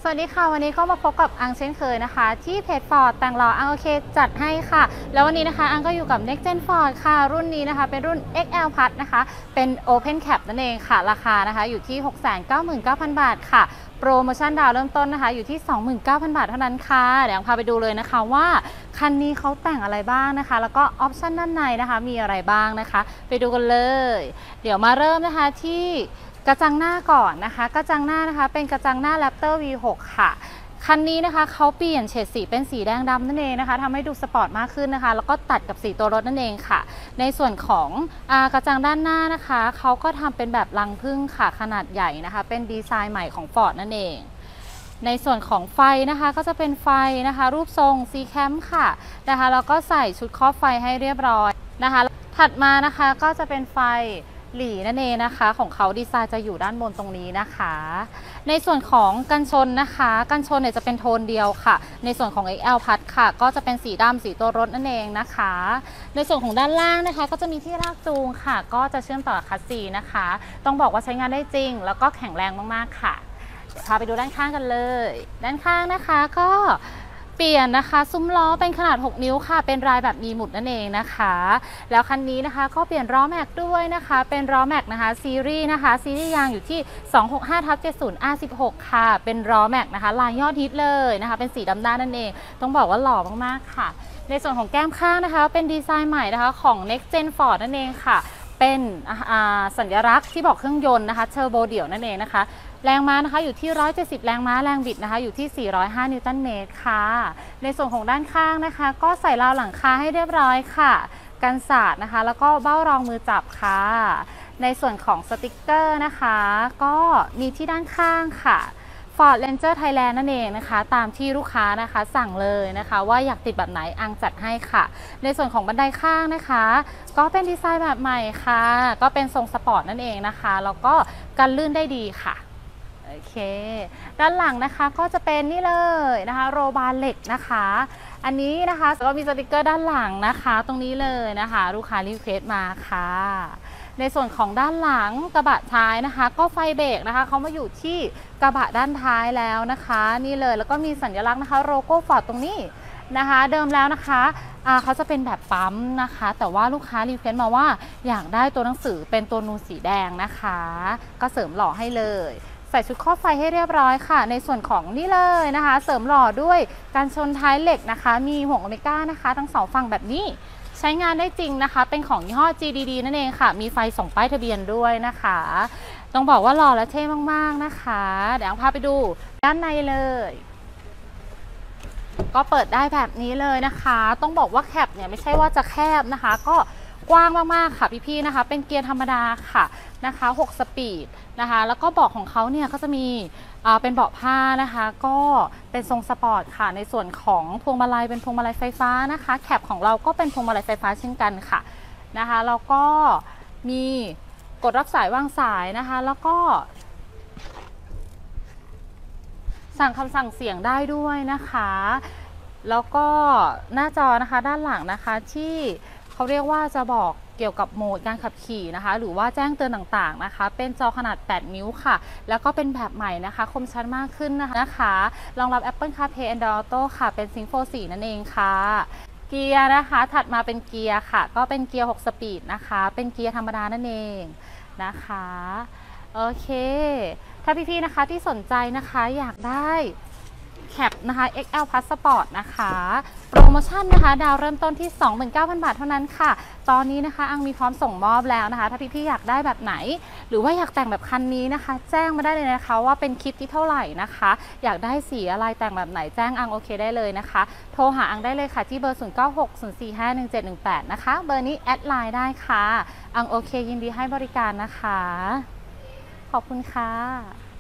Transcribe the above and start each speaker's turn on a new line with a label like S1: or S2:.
S1: สวัสดีค่ะวันนี้ก็มาพบกับอังเช่นเคยนะคะที่เพจฟอร์ดแต่งหล่ออังโอเคจัดให้ค่ะแล้ววันนี้นะคะอังก็อยู่กับ Next Gen Ford ค่ะรุ่นนี้นะคะเป็นรุ่น XL Plus นะคะเป็น Open Cap นั่นเองค่ะราคานะคะอยู่ที่ 699,000 บาทค่ะโปรโมชั่นดาวเริ่มต้นนะคะอยู่ที่ 29,000 บาทเท่านั้นค่ะเดี๋ยวพาไปดูเลยนะคะว่าคันนี้เขาแต่งอะไรบ้างนะคะแล้วก็ออปชั่นด้านในนะคะมีอะไรบ้างนะคะไปดูกันเลยเดี๋ยวมาเริ่มนะคะที่กระจังหน้าก่อนนะคะกระจังหน้านะคะเป็นกระจังหน้า Raptor V6 ค่ะคันนี้นะคะเขาเปลี่ยนเฉดสีเป็นสีแดงดำนั่นเองนะคะทำให้ดูสปอร์ตมากขึ้นนะคะแล้วก็ตัดกับสีตัวรถนั่นเองค่ะในส่วนของกระจังด้านหน้านะคะเขาก็ทำเป็นแบบรังผึ้งค่ะขนาดใหญ่นะคะเป็นดีไซน์ใหม่ของ Ford นั่นเองในส่วนของไฟนะคะก็จะเป็นไฟนะคะรูปทรง C Cam ค่ะนะคะแล้วก็ใส่ชุดครอบไฟให้เรียบร้อยนะคะถัดมานะคะก็จะเป็นไฟหลีนั่นเองนะคะของเขาดีไซน์จะอยู่ด้านบนตรงนี้นะคะในส่วนของกันชนนะคะกันชนเนี่ยจะเป็นโทนเดียวค่ะในส่วนของ XL Plus ค่ะก็จะเป็นสีดำสีตัวรถนั่นเองนะคะในส่วนของด้านล่างนะคะก็จะมีที่ลากจูงค่ะก็จะเชื่อมต่อกับคัสซีนะคะต้องบอกว่าใช้งานได้จริงแล้วก็แข็งแรงมากๆค่ะพาไปดูด้านข้างกันเลยด้านข้างนะคะก็เปลี่ยนนะคะซุ้มล้อเป็นขนาด6นิ้วค่ะเป็นลายแบบมีหมุดนั่นเองนะคะแล้วคันนี้นะคะก็เปลี่ยนล้อแม็กด้วยนะคะเป็นล้อแม็กนะคะซีรีส์ยางอยู่ที่ 265/70R16 ค่ะเป็นล้อแม็กนะคะลายยอดฮิตเลยนะคะเป็นสีดำด้านนั่นเองต้องบอกว่าหล่อมากๆค่ะในส่วนของแก้มข้างนะคะเป็นดีไซน์ใหม่นะคะของ Next Gen Ford นั่นเองค่ะเป็นสัญลักษณ์ที่บอกเครื่องยนต์นะคะเทอร์โบเดี่ยวนั่นเองนะคะแรงม้านะคะอยู่ที่170แรงม้าแรงบิดนะคะอยู่ที่405นิวตันเมตรค่ะในส่วนของด้านข้างนะคะก็ใส่ราวหลังคาให้เรียบร้อยค่ะกันสาดนะคะแล้วก็เบ้ารองมือจับค่ะในส่วนของสติกเกอร์นะคะก็มีที่ด้านข้างค่ะ Ford Ranger Thailand นั่นเองนะคะตามที่ลูกค้านะคะสั่งเลยนะคะว่าอยากติดแบบไหนอังจัดให้ค่ะในส่วนของบันไดข้างนะคะก็เป็นดีไซน์แบบใหม่ค่ะก็เป็นทรงสปอร์ตนั่นเองนะคะแล้วก็กันลื่นได้ดีค่ะโอเคด้านหลังนะคะก็จะเป็นนี่เลยนะคะโรบาร์เหล็กนะคะอันนี้นะคะก็มีสติกเกอร์ด้านหลังนะคะตรงนี้เลยนะคะลูกค้ารีเควสต์มาค่ะในส่วนของด้านหลังกระบะท้ายนะคะก็ไฟเบรกนะคะเขามาอยู่ที่กระบะด้านท้ายแล้วนะคะนี่เลยแล้วก็มีสัญลักษณ์นะคะโลโก้ฟอร์ดตรงนี้นะคะเดิมแล้วนะคะเขาจะเป็นแบบปั๊มนะคะแต่ว่าลูกค้ารีเควสต์มาว่าอยากได้ตัวหนังสือเป็นตัวนูนสีแดงนะคะก็เสริมหล่อให้เลยใส่ชุดครอบไฟให้เรียบร้อยค่ะในส่วนของนี่เลยนะคะเสริมหล่อด้วยการชนท้ายเหล็กนะคะมีห่วงโอเมก้านะคะทั้งสองฝั่งแบบนี้ใช้งานได้จริงนะคะเป็นของยี่ห้อ GDD นั่นเองค่ะมีไฟส่องป้ายทะเบียนด้วยนะคะต้องบอกว่าหล่อและเท่มากๆนะคะเดี๋ยวพาไปดูด้านในเลยก็เปิดได้แบบนี้เลยนะคะต้องบอกว่าแคปเนี่ยไม่ใช่ว่าจะแคบนะคะก็กว้างมากๆค่ะพี่ๆนะคะเป็นเกียร์ธรรมดาค่ะนะคะ6สปีดนะคะแล้วก็เบาะของเขาเนี่ยก็จะมีเป็นเบาะผ้านะคะก็เป็นทรงสปอร์ตค่ะในส่วนของพวงมาลัยเป็นพวงมาลัยไฟฟ้านะคะแคปของเราก็เป็นพวงมาลัยไฟฟ้าเช่นกันค่ะนะคะแล้วก็มีกดรับสายวางสายนะคะแล้วก็สั่งคำสั่งเสียงได้ด้วยนะคะแล้วก็หน้าจอนะคะด้านหลังนะคะที่เขาเรียกว่าจะบอกเกี่ยวกับโหมดการขับขี่นะคะหรือว่าแจ้งเตือนต่างๆนะคะเป็นจอขนาด8นิ้วค่ะแล้วก็เป็นแบบใหม่นะคะคมชัดมากขึ้นนะคะรองรับ Apple CarPlay Android Auto ค่ะเป็น Sync 4นั่นเองค่ะเกียร์นะคะถัดมาเป็นเกียร์ค่ะก็เป็นเกียร์6สปีดนะคะเป็นเกียร์ธรรมดานั่นเองนะคะโอเคถ้าพี่ๆนะคะที่สนใจนะคะอยากได้แคปนะคะ XL Plus Sport นะคะโปรโมชั่นนะคะดาวเริ่มต้นที่ 29,000 บาทเท่านั้นค่ะตอนนี้นะคะอังมีพร้อมส่งมอบแล้วนะคะถ้าพี่ๆอยากได้แบบไหนหรือว่าอยากแต่งแบบคันนี้นะคะแจ้งมาได้เลยนะคะว่าเป็นคลิปที่เท่าไหร่นะคะอยากได้สีอะไรแต่งแบบไหนแจ้งอังโอเคได้เลยนะคะโทรหาอังได้เลยค่ะที่เบอร์ 0960451718 นะคะเบอร์นี้แอดไลน์ได้ค่ะอังโอเคยินดีให้บริการนะคะขอบคุณค่ะ